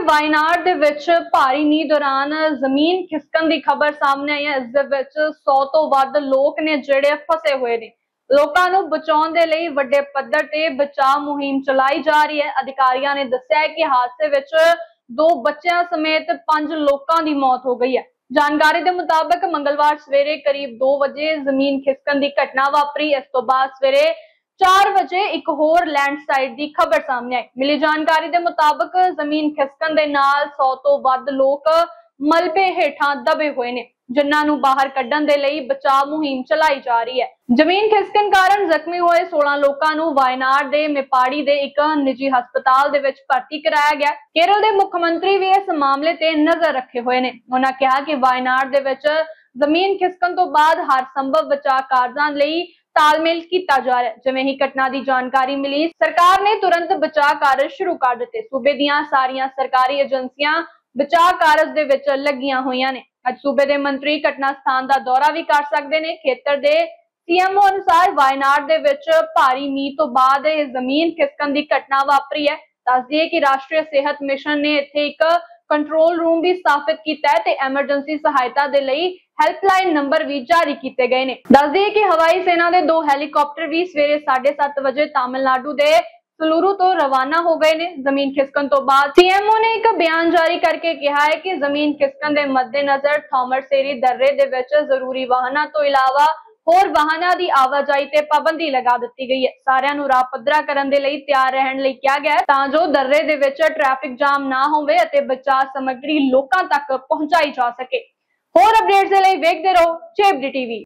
वायनाड ਦੇ ਵਿੱਚ ਭਾਰੀ ਮੀਂਹ ਦੌਰਾਨ ਜ਼ਮੀਨ ਖਿਸਕਣ ਦੀ ਖਬਰ ਸਾਹਮਣੇ ਆਈ ਹੈ। ਇਸ ਦੇ ਵਿੱਚ 100 ਤੋਂ ਵੱਧ ਲੋਕ ਨੇ ਜਿਹੜੇ ਫਸੇ ਹੋਏ ਨੇ। ਲੋਕਾਂ ਨੂੰ ਬਚਾਉਣ ਦੇ ਲਈ ਵੱਡੇ ਪੱਧਰ ਤੇ ਬਚਾਅ ਮੁਹਿੰਮ ਚਲਾਈ ਜਾ ਰਹੀ ਹੈ। ਅਧਿਕਾਰੀਆਂ ਨੇ ਦੱਸਿਆ ਹੈ ਕਿ ਹਾਦਸੇ ਵਿੱਚ 2 ਬੱਚਿਆਂ ਸਮੇਤ 5 ਲੋਕਾਂ ਦੀ ਮੌਤ ਹੋ ਗਈ ਹੈ। जानकारी के मुताबिक मंगलवार सवेरे करीब 2 बजे जमीन खिसकन की घटना वापरी। इस तो बाद सवेरे 4 बजे एक होर लैंडस्लाइड की खबर सामने आई। मिली जानकारी के मुताबिक जमीन खिसकन दे नाल 100 तो वध लोग मलबे हेठां दबे हुए ने, जिन्हां नूं बाहर कड्ढण दे लई बचाव मुहिम चलाई जा रही है। जमीन खिसकन कारण जख्मी होए 16 लोगों नूं वायनाड दे मेपाड़ी दे एक निजी हस्पताल दे विच भर्ती कराया गया। केरल दे मुख मंत्री भी इस मामले ते नजर रखे हुए ने। उन्हां कहा कि वायनाड दे विच जमीन खिसकन तो बाद हर संभव बचाव कार्यां लई तालमेल किया जा रहा है। जिवें ही घटना की जानकारी मिली, सरकार ने तुरंत बचाव कार्य शुरू कर दिते। सूबे दीआं सारियां सरकारी एजेंसियां बचाव कार्य दे विच लगियां होईयां ने। अज सूबे दे मंत्री घटना स्थान का दौरा भी कर सकते हैं। खेतर दे सीएमओ अनुसार वायनाड दे विच भारी मींह तो बाद जमीन खिसकन की घटना वापरी है। दस दिए कि राष्ट्रीय सेहत मिशन ने इत्थे एक कंट्रोल रूम भी स्थापित किया है ते एमरजेंसी सहायता दे लई हेल्पलाइन नंबर भी जारी किए गए ने। दस दिए कि हवाई सेना के 2 हैलीकॉप्टर भी सवेरे 7:30 बजे तमिलनाडु के सलूरू तो रवाना हो गए ने। जमीन खिसकन तो बाद सीएमओ ने एक बयान जारी करके कहा है कि जमीन खिसकन के मद्देनजर थॉमरसेरी दर्रे दे विच जरूरी वाहनों तो इलावा होर वाहनों की आवाजाही ते पाबंदी लगा दी गई है। सारिਆਂ ਨੂੰ ਰਾਹ ਪੱਧਰਾ ਕਰਨ ਦੇ ਲਈ ਤਿਆਰ ਰਹਿਣ ਲਈ ਕਿਹਾ ਗਿਆ ਤਾਂ ਜੋ ਦर्रे ਦੇ ਵਿੱਚ ट्रैफिक जाम ना ਹੋਵੇ ਅਤੇ ਬਚਾਅ ਸਮੱਗਰੀ ਲੋਕਾਂ ਤੱਕ ਪਹੁੰਚਾਈ ਜਾ ਸਕੇ। ਹੋਰ ਅਪਡੇਟਸ ਦੇ ਲਈ ਵੇਖਦੇ ਰਹੋ ਚੇਬਡੀ ਟੀਵੀ।